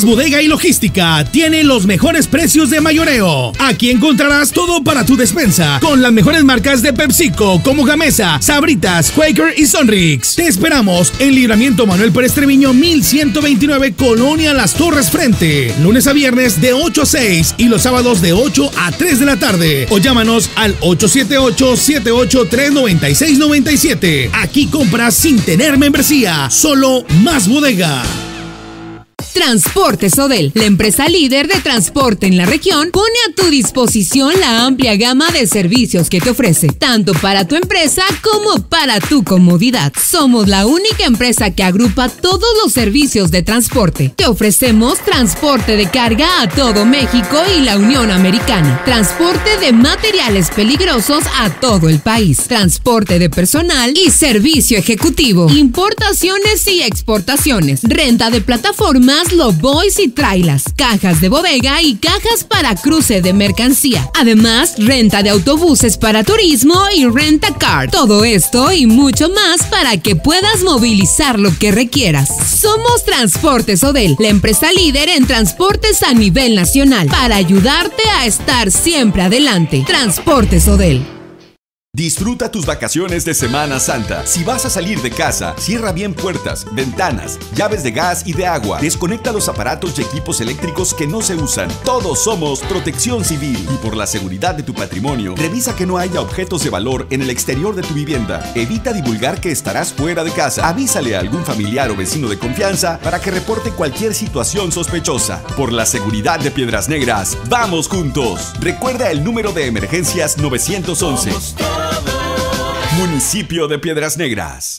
Más Bodega y Logística tiene los mejores precios de mayoreo. Aquí encontrarás todo para tu despensa, con las mejores marcas de PepsiCo como Gamesa, Sabritas, Quaker y Sonrix. Te esperamos en Libramiento Manuel Pérez Treviño mil ciento veintinueve, Colonia Las Torres Frente. Lunes a viernes de ocho a seis y los sábados de ocho a tres de la tarde. O llámanos al ocho siete ocho, siete ocho tres, nueve seis nueve siete. Aquí compras sin tener membresía. Solo Más Bodega. Transportes Odel, la empresa líder de transporte en la región, pone a tu disposición la amplia gama de servicios que te ofrece, tanto para tu empresa como para tu comodidad. Somos la única empresa que agrupa todos los servicios de transporte. Te ofrecemos transporte de carga a todo México y la Unión Americana, transporte de materiales peligrosos a todo el país, transporte de personal y servicio ejecutivo, importaciones y exportaciones, renta de plataformas, lowboys y trailers, cajas de bodega y cajas para cruce de mercancía. Además, renta de autobuses para turismo y renta car. Todo esto y mucho más para que puedas movilizar lo que requieras. Somos Transportes Odel, la empresa líder en transportes a nivel nacional, para ayudarte a estar siempre adelante. Transportes Odel. Disfruta tus vacaciones de Semana Santa. Si vas a salir de casa, cierra bien puertas, ventanas, llaves de gas y de agua. Desconecta los aparatos y equipos eléctricos que no se usan. Todos somos Protección Civil. Y por la seguridad de tu patrimonio, revisa que no haya objetos de valor en el exterior de tu vivienda. Evita divulgar que estarás fuera de casa. Avísale a algún familiar o vecino de confianza para que reporte cualquier situación sospechosa. Por la seguridad de Piedras Negras, vamos juntos. Recuerda el número de emergencias nueve once. Municipio de Piedras Negras.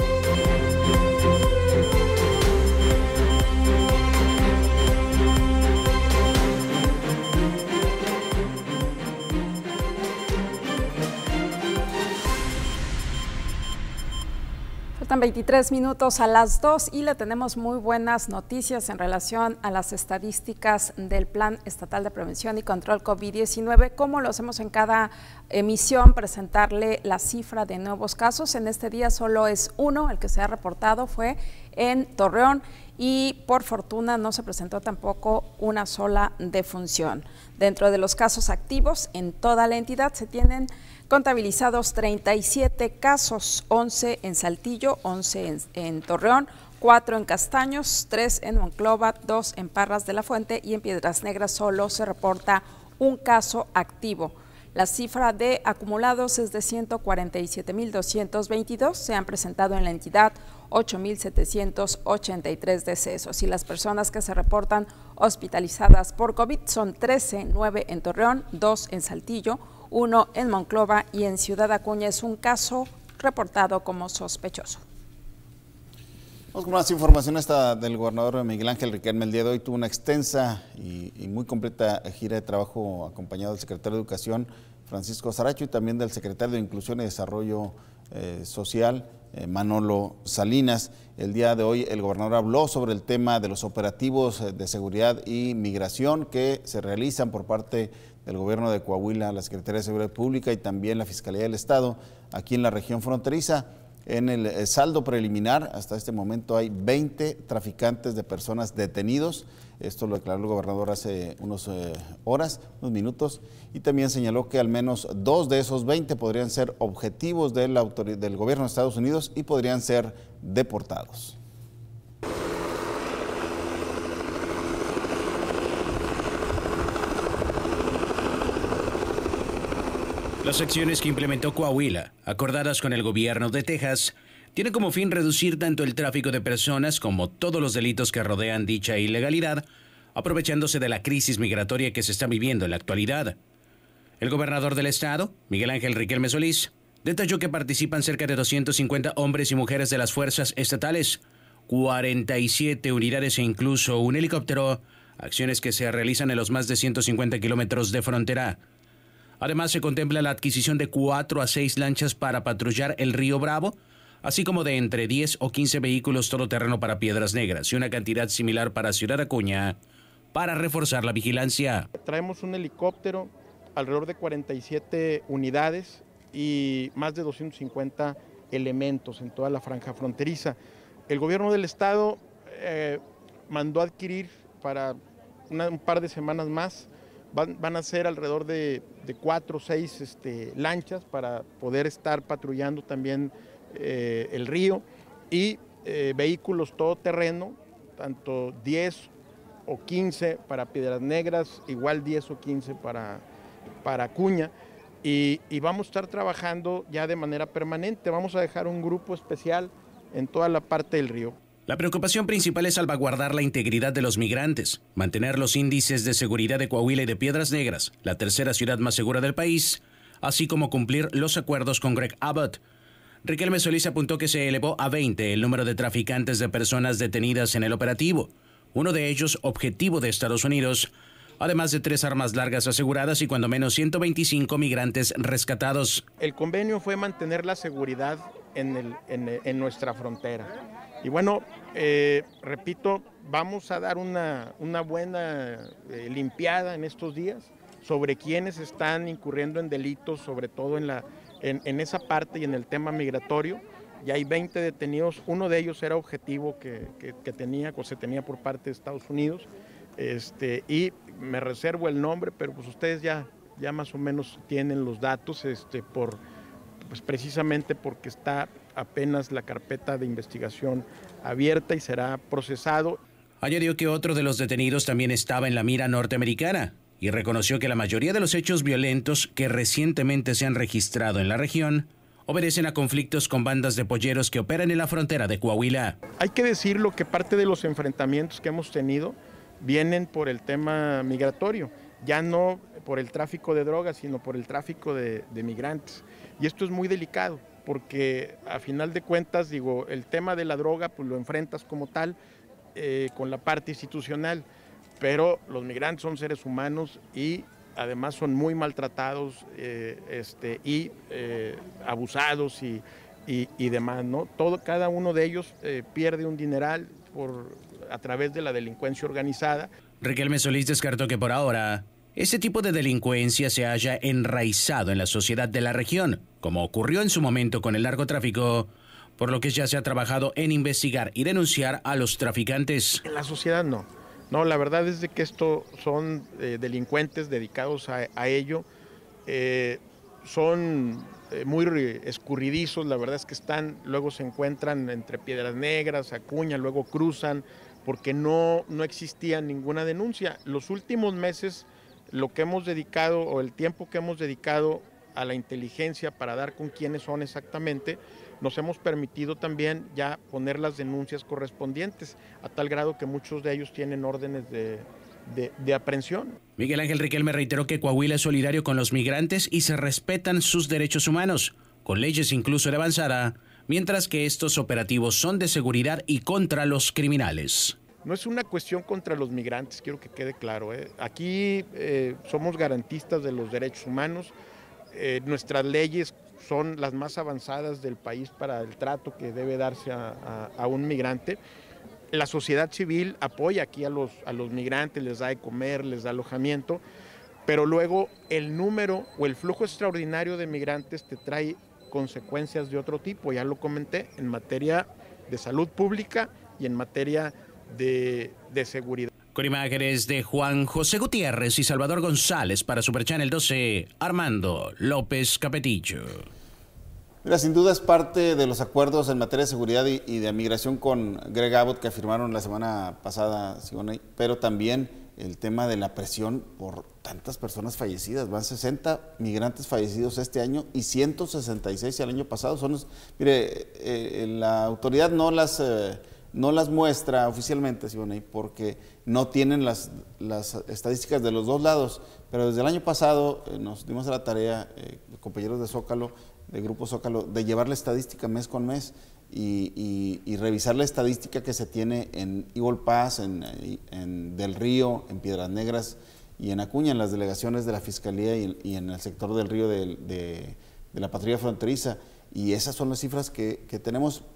Faltan veintitrés minutos a las dos y le tenemos muy buenas noticias en relación a las estadísticas del Plan Estatal de Prevención y Control COVID diecinueve. Como lo hacemos en cada emisión, presentarle la cifra de nuevos casos. En este día solo es uno, el que se ha reportado fue en Torreón, y por fortuna no se presentó tampoco una sola defunción. Dentro de los casos activos en toda la entidad se tienen contabilizados treinta y siete casos, once en Saltillo, once en, en Torreón, cuatro en Castaños, tres en Monclova, dos en Parras de la Fuente, y en Piedras Negras solo se reporta un caso activo. La cifra de acumulados es de ciento cuarenta y siete mil doscientos veintidós, se han presentado en la entidad ocho mil setecientos ochenta y tres decesos, y las personas que se reportan hospitalizadas por COVID son trece, nueve en Torreón, dos en Saltillo, uno en Monclova, y en Ciudad Acuña es un caso reportado como sospechoso. Vamos con más información esta del gobernador Miguel Ángel Riquelme. El día de hoy tuvo una extensa y, y muy completa gira de trabajo acompañado del secretario de Educación, Francisco Saracho, y también del secretario de Inclusión y Desarrollo eh, Social, eh, Manolo Salinas. El día de hoy el gobernador habló sobre el tema de los operativos de seguridad y migración que se realizan por parte del gobierno de Coahuila, la Secretaría de Seguridad Pública y también la Fiscalía del Estado aquí en la región fronteriza. En el saldo preliminar, hasta este momento hay veinte traficantes de personas detenidos. Esto lo declaró el gobernador hace unas eh, horas, unos minutos, y también señaló que al menos dos de esos veinte podrían ser objetivos de la autoridad, del gobierno de Estados Unidos y podrían ser deportados. Las acciones que implementó Coahuila, acordadas con el gobierno de Texas, tienen como fin reducir tanto el tráfico de personas como todos los delitos que rodean dicha ilegalidad, aprovechándose de la crisis migratoria que se está viviendo en la actualidad. El gobernador del estado, Miguel Ángel Riquelme Solís, detalló que participan cerca de doscientos cincuenta hombres y mujeres de las fuerzas estatales, cuarenta y siete unidades e incluso un helicóptero, acciones que se realizan en los más de ciento cincuenta kilómetros de frontera. Además, se contempla la adquisición de cuatro a seis lanchas para patrullar el río Bravo, así como de entre diez o quince vehículos todoterreno para Piedras Negras y una cantidad similar para Ciudad Acuña para reforzar la vigilancia. Traemos un helicóptero, alrededor de cuarenta y siete unidades y más de doscientos cincuenta elementos en toda la franja fronteriza. El gobierno del estado eh, mandó adquirir para una, un par de semanas más. Van, van a ser alrededor de, de cuatro o seis este, lanchas para poder estar patrullando también eh, el río y eh, vehículos todoterreno, tanto diez o quince para Piedras Negras, igual diez o quince para, para Acuña. Y, y vamos a estar trabajando ya de manera permanente. Vamos a dejar un grupo especial en toda la parte del río. La preocupación principal es salvaguardar la integridad de los migrantes, mantener los índices de seguridad de Coahuila y de Piedras Negras, la tercera ciudad más segura del país, así como cumplir los acuerdos con Greg Abbott. Riquelme Solís apuntó que se elevó a veinte el número de traficantes de personas detenidas en el operativo, uno de ellos objetivo de Estados Unidos, además de tres armas largas aseguradas y cuando menos ciento veinticinco migrantes rescatados. El convenio fue mantener la seguridad en, el, en, en nuestra frontera. Y bueno, eh, repito, vamos a dar una, una buena eh, limpiada en estos días sobre quienes están incurriendo en delitos, sobre todo en, la, en, en esa parte y en el tema migratorio. Ya hay veinte detenidos, uno de ellos era objetivo que, que, que tenía, o se tenía por parte de Estados Unidos, este, y me reservo el nombre, pero pues ustedes ya, ya más o menos tienen los datos, este, por, pues precisamente porque está apenas la carpeta de investigación abierta y será procesado. Añadió que otro de los detenidos también estaba en la mira norteamericana y reconoció que la mayoría de los hechos violentos que recientemente se han registrado en la región obedecen a conflictos con bandas de polleros que operan en la frontera de Coahuila. Hay que decirlo que parte de los enfrentamientos que hemos tenido vienen por el tema migratorio, ya no por el tráfico de drogas, sino por el tráfico de, de migrantes. Y esto es muy delicado, porque a final de cuentas, digo, el tema de la droga pues lo enfrentas como tal eh, con la parte institucional, pero los migrantes son seres humanos y además son muy maltratados eh, este, y eh, abusados y, y, y demás, ¿no? Todo, cada uno de ellos eh, pierde un dineral por, a través de la delincuencia organizada. Riquelme Solís descartó que por ahora ese tipo de delincuencia se haya enraizado en la sociedad de la región, como ocurrió en su momento con el narcotráfico, por lo que ya se ha trabajado en investigar y denunciar a los traficantes. En la sociedad no. No, la verdad es de que estos son eh, delincuentes dedicados a, a ello. Eh, son eh, muy escurridizos, la verdad es que están, luego se encuentran entre Piedras Negras, Acuña, luego cruzan, porque no, no existía ninguna denuncia. Los últimos meses, lo que hemos dedicado, o el tiempo que hemos dedicado a la inteligencia para dar con quiénes son exactamente, nos hemos permitido también ya poner las denuncias correspondientes, a tal grado que muchos de ellos tienen órdenes de, de, de aprehensión. Miguel Ángel Riquelme reiteró que Coahuila es solidario con los migrantes y se respetan sus derechos humanos, con leyes incluso de avanzada, mientras que estos operativos son de seguridad y contra los criminales. No es una cuestión contra los migrantes, quiero que quede claro, ¿eh? Aquí eh, somos garantistas de los derechos humanos, eh, nuestras leyes son las más avanzadas del país para el trato que debe darse a, a, a un migrante. La sociedad civil apoya aquí a los, a los migrantes, les da de comer, les da alojamiento, pero luego el número o el flujo extraordinario de migrantes te trae consecuencias de otro tipo, ya lo comenté, en materia de salud pública y en materia de, de seguridad. Con imágenes de Juan José Gutiérrez y Salvador González para Super Channel doce, Armando López Capetillo. Mira, sin duda es parte de los acuerdos en materia de seguridad y, y de migración con Greg Abbott que firmaron la semana pasada, Siboney, pero también el tema de la presión por tantas personas fallecidas. Van sesenta migrantes fallecidos este año y ciento sesenta y seis el año pasado. Son los, mire, eh, la autoridad no las... Eh, no las muestra oficialmente, Siboney, porque no tienen las, las estadísticas de los dos lados, pero desde el año pasado eh, nos dimos a la tarea, eh, compañeros de Zócalo, de Grupo Zócalo, de llevar la estadística mes con mes y, y, y revisar la estadística que se tiene en Eagle Pass, en, en Del Río, en Piedras Negras y en Acuña, en las delegaciones de la Fiscalía y, y en el sector del Río de, de, de la Patrulla Fronteriza. Y esas son las cifras que, que tenemos.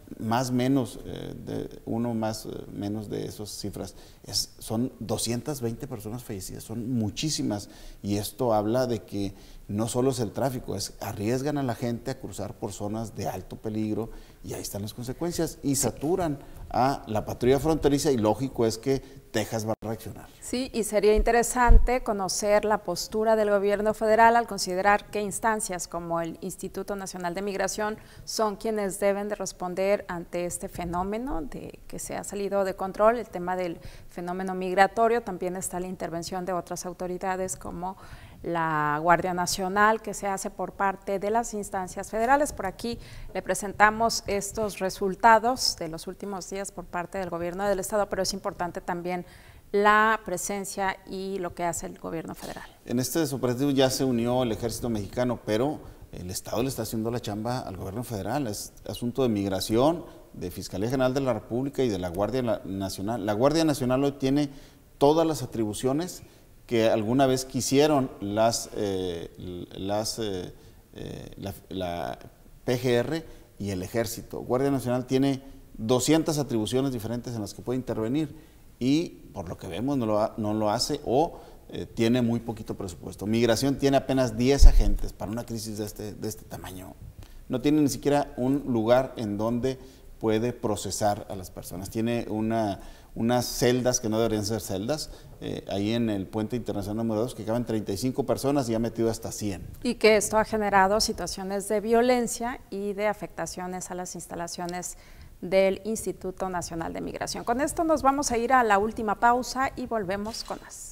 más menos, eh, de uno más eh, menos de esas cifras, es, son doscientas veinte personas fallecidas, son muchísimas, y esto habla de que no solo es el tráfico, es arriesgan a la gente a cruzar por zonas de alto peligro, y ahí están las consecuencias, y saturan a la patrulla fronteriza, y lógico es que Texas va a reaccionar. Sí, y sería interesante conocer la postura del gobierno federal al considerar que instancias como el Instituto Nacional de Migración son quienes deben de responder ante este fenómeno de que se ha salido de control, el tema del fenómeno migratorio. También está la intervención de otras autoridades como la Guardia Nacional, que se hace por parte de las instancias federales. Por aquí le presentamos estos resultados de los últimos días por parte del gobierno del estado, pero es importante también la presencia y lo que hace el gobierno federal. En este operativo ya se unió el ejército mexicano, pero el estado le está haciendo la chamba al gobierno federal. Es asunto de migración, de Fiscalía General de la República y de la Guardia Nacional. La Guardia Nacional hoy tiene todas las atribuciones que alguna vez quisieron las, eh, las, eh, eh, la, la P G R y el Ejército. Guardia Nacional tiene doscientas atribuciones diferentes en las que puede intervenir, y por lo que vemos no lo, ha, no lo hace o eh, tiene muy poquito presupuesto. Migración tiene apenas diez agentes para una crisis de este, de este tamaño. No tiene ni siquiera un lugar en donde puede procesar a las personas. Tiene una, unas celdas que no deberían ser celdas, eh, ahí en el puente internacional número dos, que caben treinta y cinco personas y ha metido hasta cien. Y que esto ha generado situaciones de violencia y de afectaciones a las instalaciones del Instituto Nacional de Migración. Con esto nos vamos a ir a la última pausa y volvemos con más.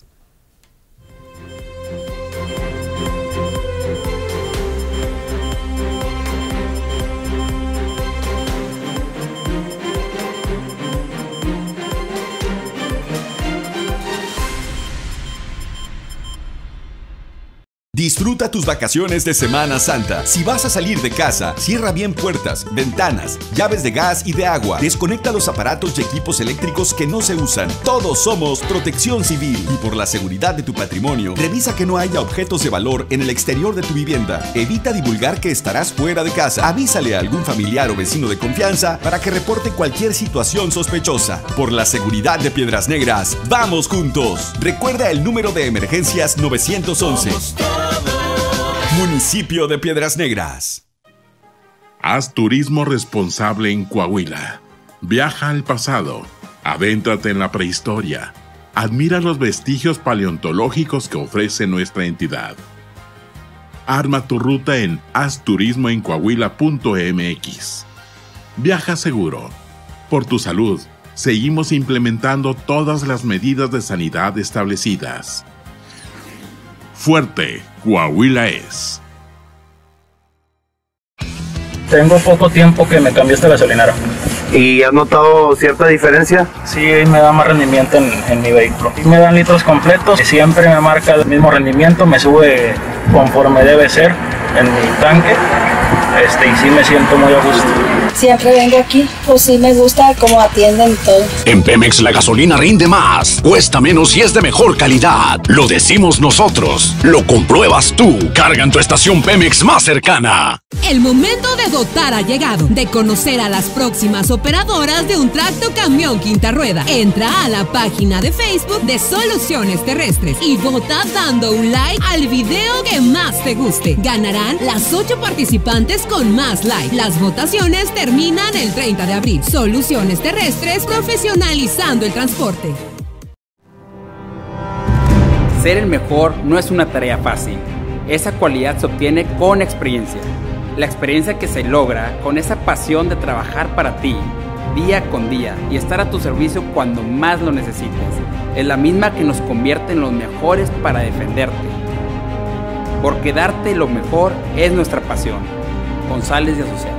Disfruta tus vacaciones de Semana Santa. Si vas a salir de casa, cierra bien puertas, ventanas, llaves de gas y de agua. Desconecta los aparatos y equipos eléctricos que no se usan. Todos somos Protección Civil. Y por la seguridad de tu patrimonio, revisa que no haya objetos de valor en el exterior de tu vivienda. Evita divulgar que estarás fuera de casa. Avísale a algún familiar o vecino de confianza para que reporte cualquier situación sospechosa. Por la seguridad de Piedras Negras, vamos juntos. Recuerda el número de emergencias nueve once. Municipio de Piedras Negras. Haz turismo responsable en Coahuila. Viaja al pasado. Adéntrate en la prehistoria. Admira los vestigios paleontológicos que ofrece nuestra entidad. Arma tu ruta en haz turismo en coahuila punto m x. Viaja seguro. Por tu salud, seguimos implementando todas las medidas de sanidad establecidas. Fuerte, Coahuila es. Tengo poco tiempo que me cambié esta gasolinera. ¿Y has notado cierta diferencia? Sí, me da más rendimiento en, en mi vehículo. Me dan litros completos, siempre me marca el mismo rendimiento, me sube conforme debe ser en mi tanque, este, y sí me siento muy a gusto. Siempre vengo aquí, pues sí me gusta cómo atienden todo. En Pemex la gasolina rinde más, cuesta menos y es de mejor calidad. Lo decimos nosotros, lo compruebas tú. Carga en tu estación Pemex más cercana. El momento de votar ha llegado, de conocer a las próximas operadoras de un tracto camión quinta rueda. Entra a la página de Facebook de Soluciones Terrestres y vota dando un like al video que más te guste. Ganarán las ocho participantes con más like. Las votaciones terminan el treinta de abril. Soluciones Terrestres, profesionalizando el transporte. Ser el mejor no es una tarea fácil. Esa cualidad se obtiene con experiencia. La experiencia que se logra con esa pasión de trabajar para ti, día con día, y estar a tu servicio cuando más lo necesitas, es la misma que nos convierte en los mejores para defenderte. Porque darte lo mejor es nuestra pasión. González y Asociados.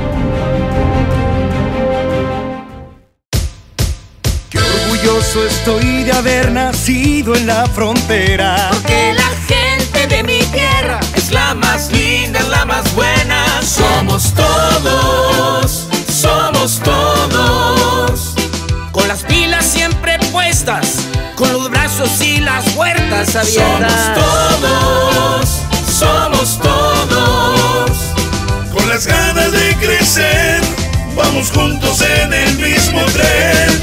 Qué orgulloso estoy de haber nacido en la frontera. Porque la gente de mi tierra es la más linda, es la más buena. Somos todos, somos todos. Con las pilas siempre puestas, con los brazos y las puertas abiertas. Somos todos, somos todos. Con las ganas de crecer, vamos vamos juntos en el mismo tren.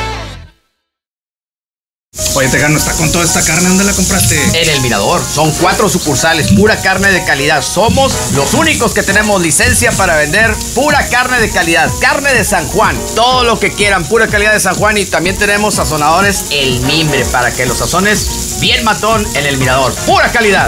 Oye, Tejano, está con toda esta carne, ¿dónde la compraste? En El Mirador, son cuatro sucursales, pura carne de calidad. Somos los únicos que tenemos licencia para vender pura carne de calidad. Carne de San Juan, todo lo que quieran, pura calidad de San Juan. Y también tenemos sazonadores El Mimbre, para que los sazones bien matón en El Mirador. Pura calidad.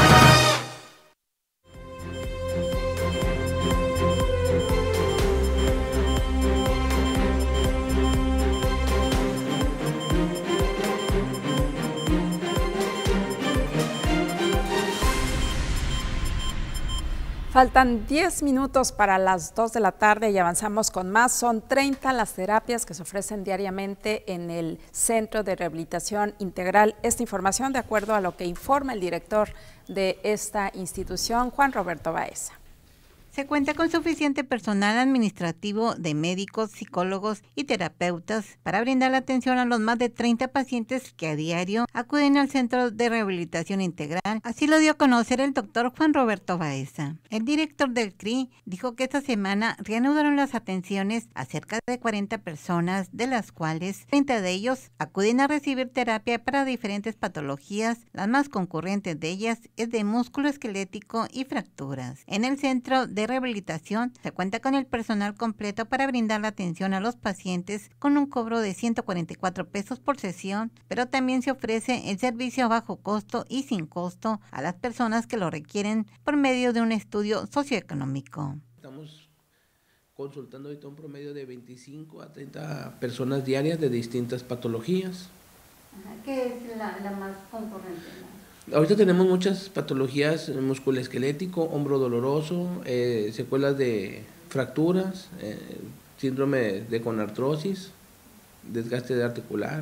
Faltan diez minutos para las dos de la tarde y avanzamos con más. Son treinta las terapias que se ofrecen diariamente en el Centro de Rehabilitación Integral. Esta información de acuerdo a lo que informa el director de esta institución, Juan Roberto Baeza. Se cuenta con suficiente personal administrativo de médicos, psicólogos y terapeutas para brindar la atención a los más de treinta pacientes que a diario acuden al Centro de Rehabilitación Integral. Así lo dio a conocer el doctor Juan Roberto Baeza. El director del C R I dijo que esta semana reanudaron las atenciones a cerca de cuarenta personas, de las cuales treinta de ellos acuden a recibir terapia para diferentes patologías. Las más concurrentes de ellas es de músculo esquelético y fracturas. En el Centro de Rehabilitación se cuenta con el personal completo para brindar la atención a los pacientes con un cobro de ciento cuarenta y cuatro pesos por sesión, pero también se ofrece el servicio a bajo costo y sin costo a las personas que lo requieren por medio de un estudio socioeconómico. Estamos consultando ahorita un promedio de veinticinco a treinta personas diarias de distintas patologías. ¿Qué es la, la más concurrente? Ahorita tenemos muchas patologías, musculoesquelético, hombro doloroso, eh, secuelas de fracturas, eh, síndrome de conartrosis, desgaste de articular.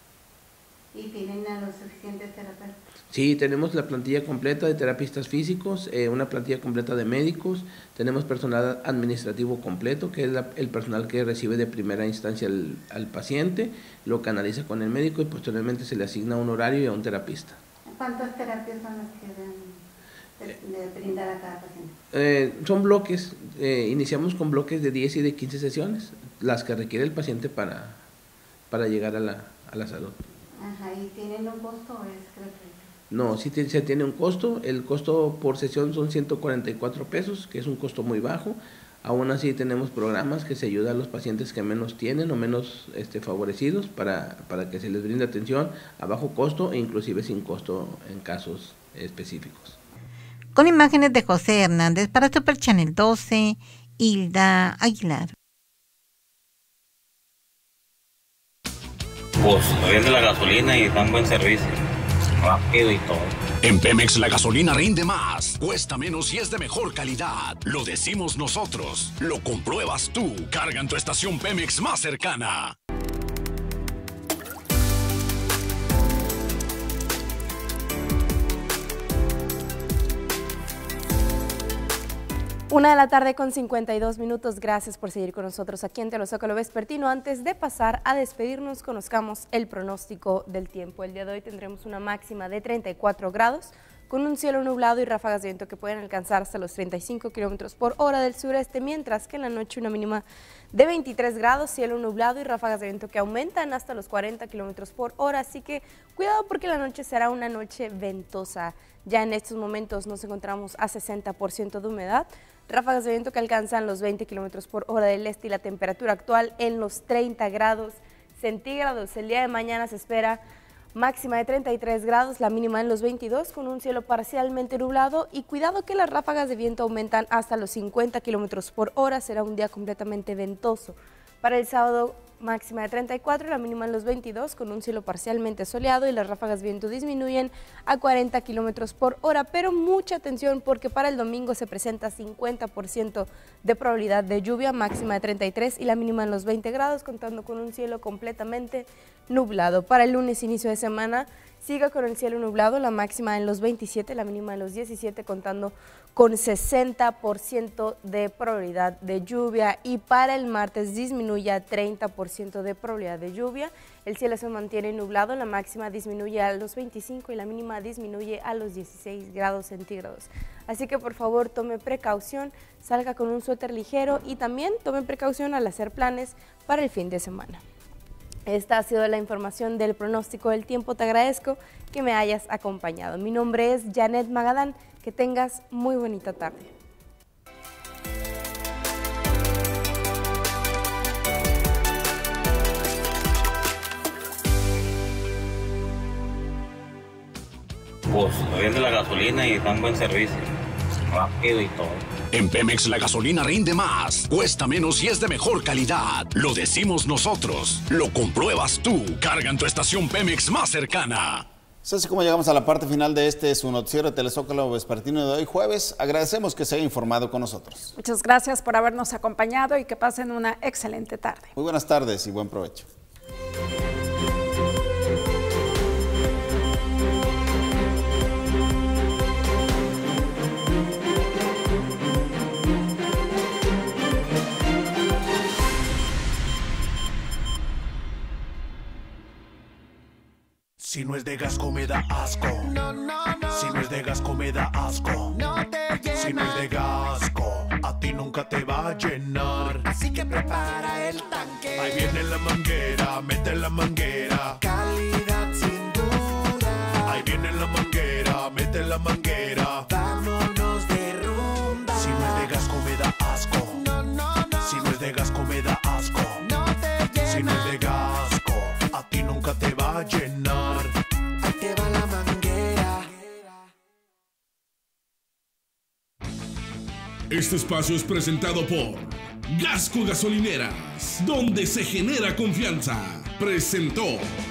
¿Y tienen a los suficientes terapeutas? Sí, tenemos la plantilla completa de terapistas físicos, eh, una plantilla completa de médicos, tenemos personal administrativo completo, que es la, el personal que recibe de primera instancia al, al paciente, lo canaliza con el médico y posteriormente se le asigna un horario y a un terapista. ¿Cuántas terapias son las que deben de, de brindar a cada paciente? Eh, son bloques, eh, iniciamos con bloques de diez y de quince sesiones, las que requiere el paciente para, para llegar a la, a la salud. Ajá, ¿y tienen un costo o es gratuito? No, sí se tiene un costo, el costo por sesión son ciento cuarenta y cuatro pesos, que es un costo muy bajo. Aún así tenemos programas que se ayudan a los pacientes que menos tienen o menos este, favorecidos para, para que se les brinde atención a bajo costo e inclusive sin costo en casos específicos. Con imágenes de José Hernández para Super Channel doce, Hilda Aguilar. Pues rinde la gasolina y dan buen servicio, rápido y todo. En Pemex la gasolina rinde más, cuesta menos y es de mejor calidad. Lo decimos nosotros, lo compruebas tú. Carga en tu estación Pemex más cercana. Una de la tarde con cincuenta y dos minutos. Gracias por seguir con nosotros aquí en Telezócalo Vespertino. Antes de pasar a despedirnos, conozcamos el pronóstico del tiempo. El día de hoy tendremos una máxima de treinta y cuatro grados, con un cielo nublado y ráfagas de viento que pueden alcanzar hasta los treinta y cinco kilómetros por hora del sureste, mientras que en la noche una mínima de veintitrés grados, cielo nublado y ráfagas de viento que aumentan hasta los cuarenta kilómetros por hora. Así que cuidado porque la noche será una noche ventosa. Ya en estos momentos nos encontramos a sesenta por ciento de humedad, ráfagas de viento que alcanzan los veinte kilómetros por hora del este y la temperatura actual en los treinta grados centígrados. El día de mañana se espera máxima de treinta y tres grados, la mínima en los veintidós, con un cielo parcialmente nublado y cuidado que las ráfagas de viento aumentan hasta los cincuenta kilómetros por hora, será un día completamente ventoso. Para el sábado, máxima de treinta y cuatro, la mínima en los veintidós, con un cielo parcialmente soleado y las ráfagas de viento disminuyen a cuarenta kilómetros por hora, pero mucha atención porque para el domingo se presenta cincuenta por ciento de probabilidad de lluvia, máxima de treinta y tres y la mínima en los veinte grados, contando con un cielo completamente nublado. Para el lunes, inicio de semana, sigue con el cielo nublado, la máxima en los veintisiete, la mínima en los diecisiete, contando con sesenta por ciento de probabilidad de lluvia, y para el martes disminuye a treinta por ciento de probabilidad de lluvia. El cielo se mantiene nublado, la máxima disminuye a los veinticinco y la mínima disminuye a los dieciséis grados centígrados. Así que por favor tome precaución, salga con un suéter ligero y también tome precaución al hacer planes para el fin de semana. Esta ha sido la información del pronóstico del tiempo. Te agradezco que me hayas acompañado. Mi nombre es Janet Magadán. Que tengas muy bonita tarde. Pues rinde la gasolina y dan buen servicio, rápido y todo. En Pemex la gasolina rinde más, cuesta menos y es de mejor calidad. Lo decimos nosotros, lo compruebas tú. Carga en tu estación Pemex más cercana. Es así como llegamos a la parte final de este su noticiero de Telezócalo vespertino de hoy jueves. Agradecemos que se haya informado con nosotros. Muchas gracias por habernos acompañado y que pasen una excelente tarde. Muy buenas tardes y buen provecho. Si no es de Gasco me da asco. No, no, no. Si no es de Gasco me da asco. No te llena. Si no es de Gasco, a ti nunca te va a llenar. Así que prepara el tanque. Ahí viene la manguera, mete la manguera. Calidad sin duda. Ahí viene la manguera, mete la manguera. Vámonos de rumba. Si no es de Gasco me da asco. No, no, no. Si no es de Gasco me da asco. No te llena. Si no es de Gasco, a ti nunca te va a llenar. Ahí te va la manguera. Este espacio es presentado por Gasco Gasolineras, donde se genera confianza. Presentó.